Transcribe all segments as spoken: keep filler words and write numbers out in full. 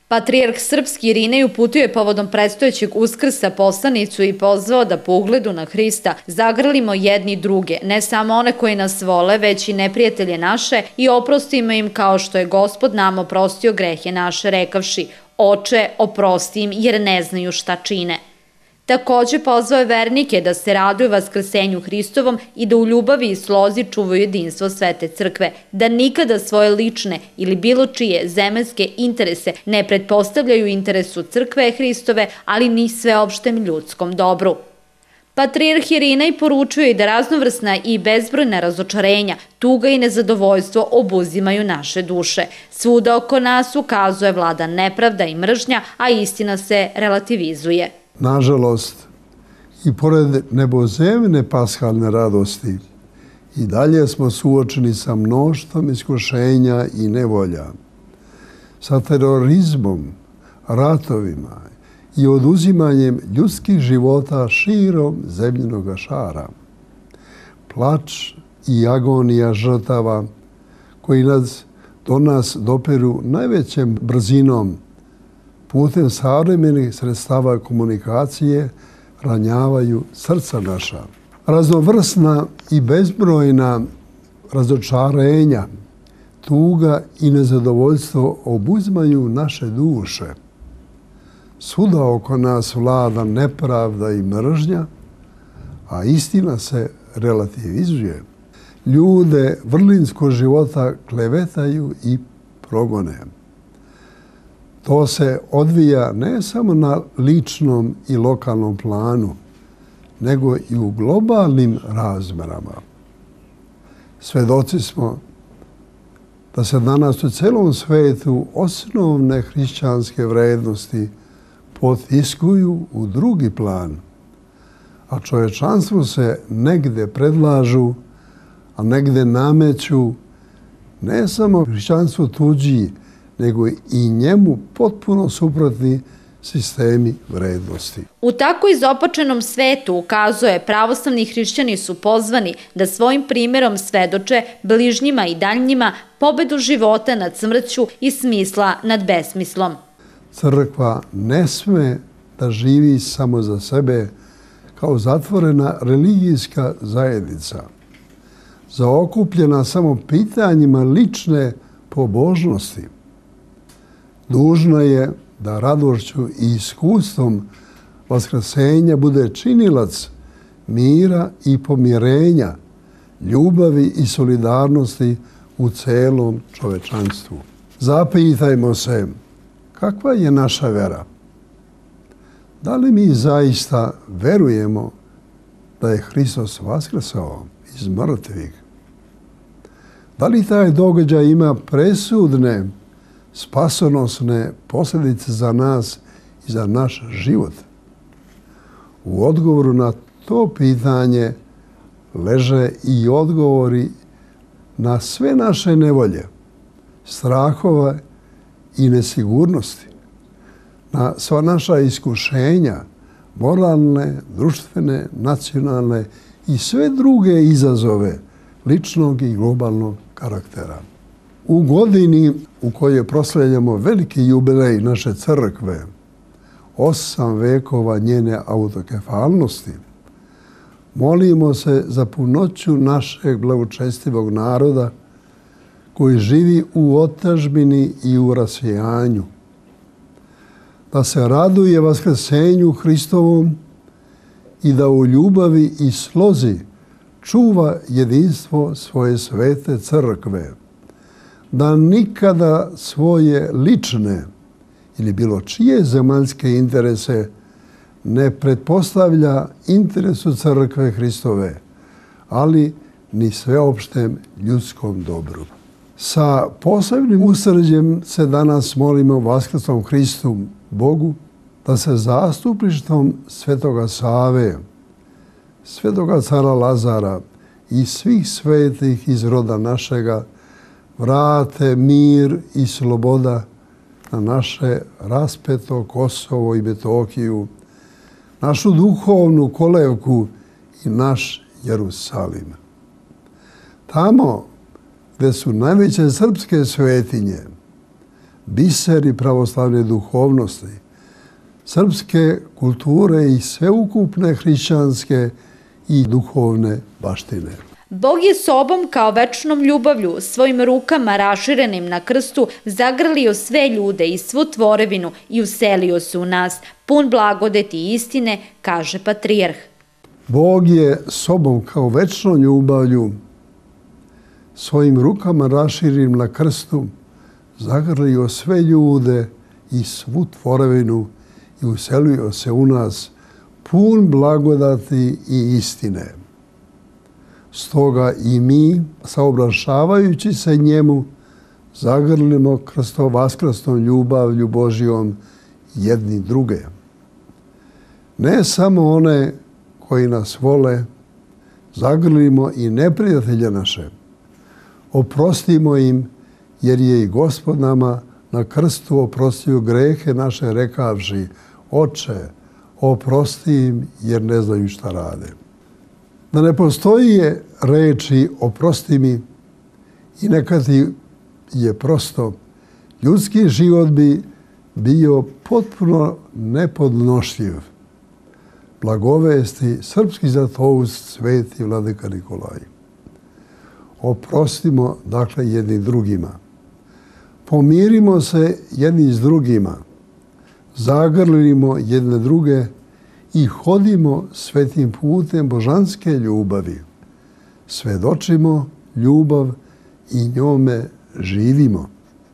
Patrijarh srpski Irinej uputio je povodom predstojećeg Uskrsa poslanicu i pozvao da po ugledu na Hrista zagrlimo jedni druge, ne samo one koji nas vole, već i neprijatelje naše i oprostimo im kao što je Gospod nam oprostio grehe naše, rekavši: Oče, oprosti im jer ne znaju šta čine. Takođe pozvao je vernike da se raduju vaskrsenju Hristovom i da u ljubavi i slozi čuvaju jedinstvo Svete crkve, da nikada svoje lične ili bilo čije zemaljske interese ne pretpostavljaju interesu crkve Hristove, ali ni sveopštem ljudskom dobru. Patrijarh Irinej poručuje i da raznovrsna i bezbrojna razočarenja, tuga i nezadovoljstvo obuzimaju naše duše. Svuda oko nas ukazuje vlada nepravda i mržnja, a istina se relativizuje. Nažalost, i pored nebozemne paskalne radosti, i dalje smo suočeni sa mnoštvom iskušenja i nevolja, sa terorizmom, ratovima i oduzimanjem ljudskih života širom zemljinog šara. Plač i agonija žrtava koji nas, do nas doperu najvećem brzinom putem savremenih sredstava komunikacije ranjavaju srca naša. Raznovrsna i bezbrojna razočarenja, tuga i nezadovoljstvo obuzimaju naše duše. Svuda oko nas vlada nepravda i mržnja, a istina se relativizuje. Ljude vrlinskog života klevetaju i progone. To se odvija ne samo na ličnom i lokalnom planu, nego i u globalnim razmerama. Svedoci smo da se danas u celom svetu osnovne hrišćanske vrednosti potiskuju u drugi plan, a čovečanstvu se negde predlažu, a negde nameću ne samo hrišćanstvo tuđi, nego i njemu potpuno suprotni sistemi vrednosti. U tako izopačenom svetu, ukazuje, pravoslavni hrišćani su pozvani da svojim primjerom svedoče bližnjima i daljnjima pobedu života nad smrću i smisla nad besmislom. Crkva ne sme da živi samo za sebe kao zatvorena religijska zajednica, zaokupljena samo pitanjima lične pobožnosti. Dužna je da radošću i iskustvom vaskrsenja bude činilac mira i pomirenja, ljubavi i solidarnosti u celom čovečanstvu. Zapitajmo se, kakva je naša vera? Da li mi zaista verujemo da je Hristos vaskrsao iz mrtvih? Da li taj događaj ima presudne, spasonosne posljedice za nas i za naš život? U odgovoru na to pitanje leže i odgovori na sve naše nevolje, strahove i nesigurnosti, na sva naša iskušenja, moralne, društvene, nacionalne i sve druge izazove ličnog i globalnog karaktera. U godini u kojoj proslavljamo veliki jubilej naše crkve, osam vekova njene autokefalnosti, molimo se za punoću našeg blagočestivog naroda koji živi u otadžbini i u rasvejanju, da se raduje vaskrsenju Hristovom i da u ljubavi i slozi čuva jedinstvo svoje svete crkve, da nikada svoje lične ili bilo čije zemaljske interese ne pretpostavlja interesu crkve Hristove, ali ni sveopštem ljudskom dobru. Sa posebnim usrđem se danas molimo vaskrsnom Hristu, Bogu, da se zastupništvom Svetoga Save, Svetoga cara Lazara i svih svetih iz roda našega vrate mir i sloboda na naše raspeto Kosovo i Metohiju, našu duhovnu kolevku i naš Jerusalim. Tamo gde su najveće srpske svetinje, biseri pravoslavne duhovnosti, srpske kulture i sveukupne hrišćanske i duhovne baštine. Bog je sobom kao večnom ljubavlju, svojim rukama raširenim na krstu, zagrlio sve ljude i svu tvorevinu i uselio se u nas, pun blagodeti i istine, kaže patrijarh. Bog je sobom kao večnom ljubavlju, svojim rukama raširenim na krstu, zagrlio sve ljude i svu tvorevinu i uselio se u nas, pun blagodati i istine. Stoga i mi, saobraćavajući se njemu, zagrlimo krsto-vaskrstnom ljubavlju Božjom jedni druge. Ne samo one koji nas vole, zagrlimo i neprijatelje naše. Oprostimo im, jer je i Gospod nama na krstu oprostio grehe naše rekavši: Oče, oprosti im, jer ne znaju šta rade. Da ne postoji reči oprosti mi i neka ti je prosto, ljudski život bi bio potpuno nepodnošljiv. Blagovesti srpski zlatoust sveti vladika Nikolaj. Oprostimo, dakle, jedni drugima. Pomirimo se jedni s drugima. Zagrlimo jedne druge i hodimo svetim putem božanske ljubavi. Svedočimo ljubav i njome živimo.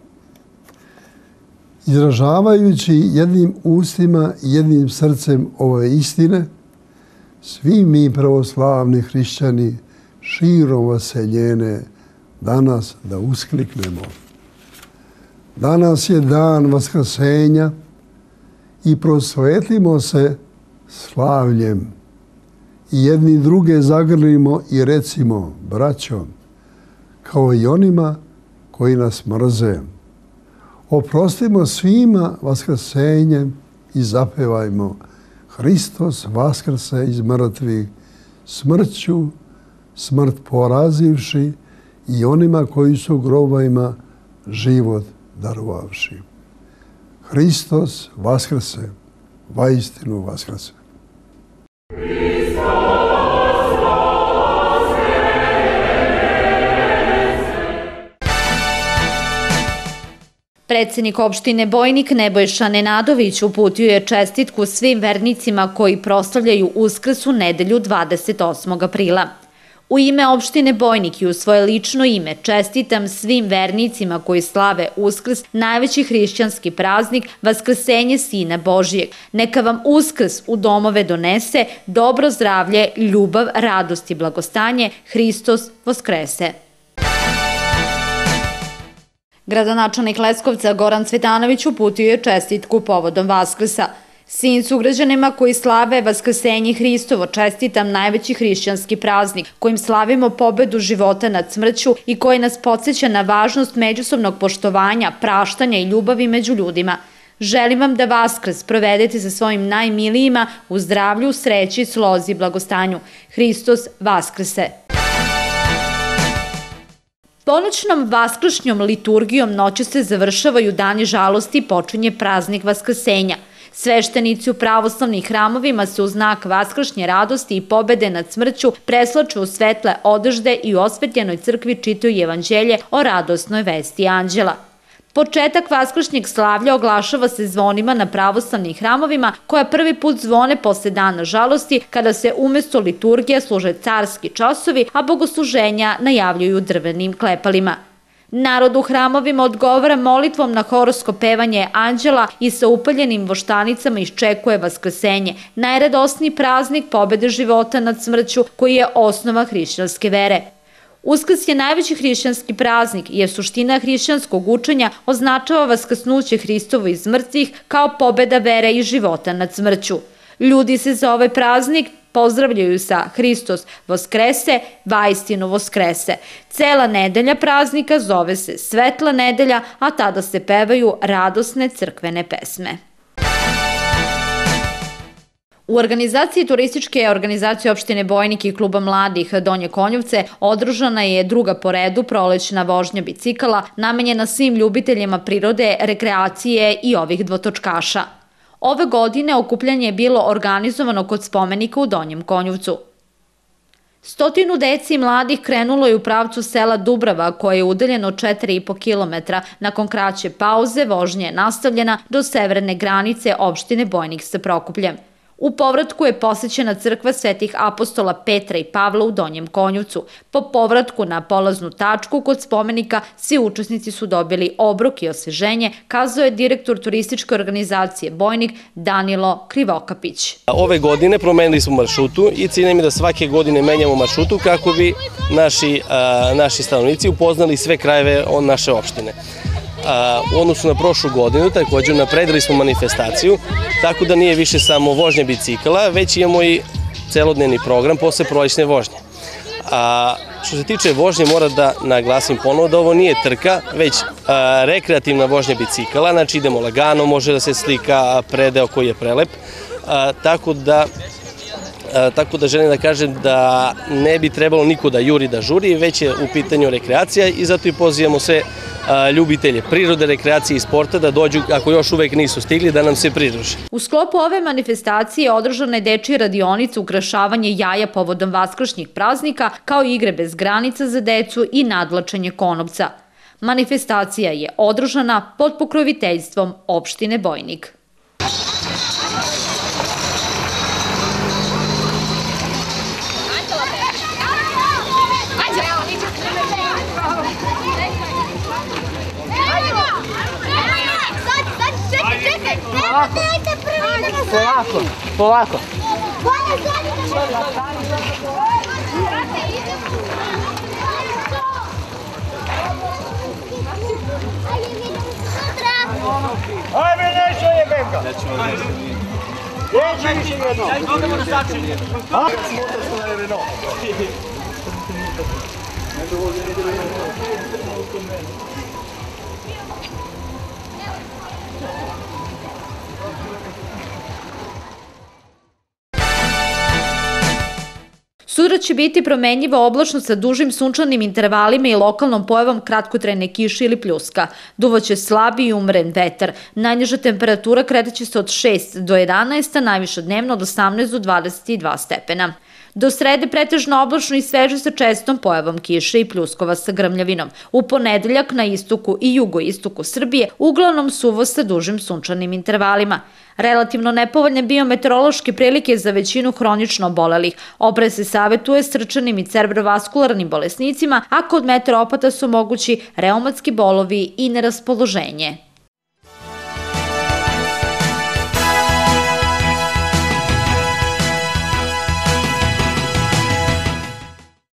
Izražavajući jednim ustima i jednim srcem ove istine, svi mi pravoslavni hrišćani širom vaseljene danas da uskliknemo. Danas je dan vaskrsenja i prosvetimo se slavljem i jedni druge zagrlimo i recimo: braćo, kao i onima koji nas mrze, oprostimo svima vaskrsenjem i zapevajmo: Hristos vaskrse iz mrtvih, smrću smrt porazivši i onima koji su u grobovima život darovavši. Hristos vaskrse, vaistinu vaskrse. Predsjednik opštine Bojnik Nebojša Nenadović uputio je čestitku svim vernicima koji proslavljaju Uskrs u nedelju dvadeset osmog aprila. U ime opštine Bojnik i u svoje lično ime čestitam svim vernicima koji slave Uskrs, najveći hrišćanski praznik, Vaskrsenje Sina Božijeg. Neka vam Uskrs u domove donese dobro zdravlje, ljubav, radost i blagostanje. Hristos Voskrese. Gradonačelnik Leskovca Goran Cvetanović uputio je čestitku povodom Vaskrsa. Svim sugrađanima koji slave Vaskrsenje Hristovo čestitam najveći hrišćanski praznik kojim slavimo pobedu života nad smrću i koji nas podsjeća na važnost međusobnog poštovanja, praštanja i ljubavi među ljudima. Želim vam da Vaskrs provedete sa svojim najmilijima u zdravlju, sreći, slozi i blagostanju. Hristos Vaskrse. Ponoćnom vaskršnjom liturgijom noću se završavaju dani žalosti i počinje praznik Vaskrsenja. Sveštenici u pravoslavnim hramovima se u znak vaskršnje radosti i pobede nad smrću preslaču u svetle odežde i u osvetljenoj crkvi čitaju evanđelje o radosnoj vesti anđela. Početak vaskršnjeg slavlja oglašava se zvonima na pravoslavnim hramovima koja prvi put zvone posle dana žalosti kada se umesto liturgije služe carski časovi, a bogosluženja najavljuju drvenim klepalima. Narod u hramovima odgovara molitvom na hororsko pevanje anđela i sa upaljenim voštanicama iščekuje Vaskrsenje, najradosniji praznik pobede života nad smrću koji je osnova hrišćanske vere. Uskrs je najveći hrišćanski praznik jer suština hrišćanskog učenja označava vaskrsnuće Hristovo iz mrtvih kao pobeda vere i života nad smrću. Ljudi se za ovaj praznik pozdravljaju sa Hristos Voskrese, vaistinu Voskrese. Cela nedelja praznika zove se Svetla nedelja, a tada se pevaju radosne crkvene pesme. U organizaciji turističke organizacije opštine Bojnik i kluba mladih Donje Konjovce održana je druga po redu prolećna vožnja bicikala namenjena svim ljubiteljima prirode, rekreacije i ovih dvotočkaša. Ove godine okupljanje je bilo organizovano kod spomenika u Donjem Konjovcu. Stotinu deci i mladih krenulo je u pravcu sela Dubrava, koje je udaljeno četiri i po kilometra. Nakon kraće pauze, vožnja je nastavljena do severne granice opštine Bojnik sa Prokupljem. U povratku je posećena crkva svetih apostola Petra i Pavla u Donjem Konjovcu. Po povratku na polaznu tačku kod spomenika svi učesnici su dobili obrok i osveženje, kazao je direktor turističke organizacije Bojnik Danilo Krivokapić. Ove godine promenili smo maršrutu i cilj nam je da svake godine menjamo maršrutu kako bi naši, naši stanovnici upoznali sve krajeve od naše opštine. U odnosu na prošlu godinu također napredili smo manifestaciju, tako da nije više samo vožnja bicikala, već imamo i celodnevni program posle prolećne vožnje. A što se tiče vožnje, mora da naglasim ponovo da ovo nije trka, već a, rekreativna vožnja bicikala, znači idemo lagano, može da se slika predeo koji je prelep, a, tako da Tako da želim da kažem da ne bi trebalo niko da juri, da žuri, već je u pitanju rekreacija i zato i pozivamo sve ljubitelje prirode, rekreacije i sporta da dođu, ako još uvek nisu stigli, da nam se pridruže. U sklopu ove manifestacije održana je dečija radionica ukrašavanje jaja povodom vaskršnjih praznika, kao i igre bez granica za decu i nadvlačenje konopca. Manifestacija je održana pod pokroviteljstvom opštine Bojnik. Polako, polako. Ajme, neće je benka. Neće više jedno. Odemo na sačini. Sutra će biti promenljiva oblačno sa dužim sunčanim intervalima i lokalnom pojavom kratkotrajne kiše ili pljuska. Duvaće slabi i umeren vetar. Najniža temperatura kretaće se od šest do jedanaest, a najviša dnevno od osamnaest do dvadeset dva stepena. Do srede pretežno oblačno i sveže sa čestom pojavom kiše i pljuskova sa grmljavinom. U ponedeljak na istoku i jugoistoku Srbije uglavnom suvo sa dužim sunčanim intervalima. Relativno nepovoljne biometeorološke prilike za većinu hronično obolelih. Opre se savetuje srčanim i cerebrovaskularnim bolesnicima, a kod meteoropata su mogući reumatski bolovi i neraspoloženje.